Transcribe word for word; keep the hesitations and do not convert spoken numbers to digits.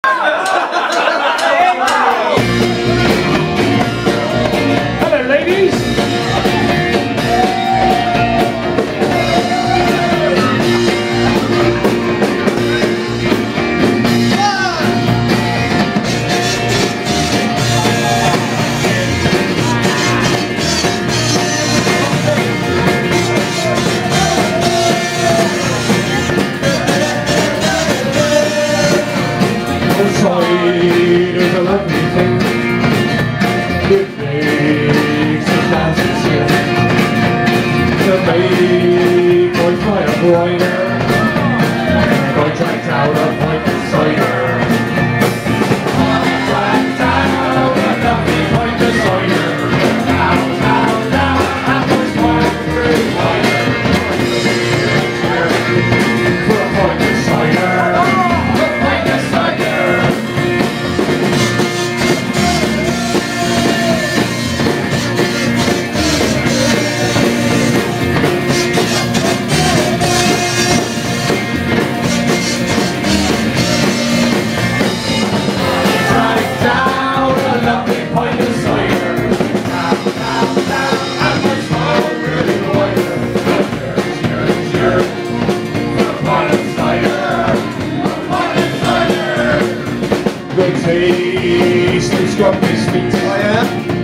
Hello, ladies. Cider's a lovely thing. It makes us dance and sing. To make boys fire brighter, I dragged out a pint of cider. I dragged out a lovely pint of cider. Down, down, down, and boys fire pretty wider. For a pint of cider. The taste is strongly sweet. Oh yeah?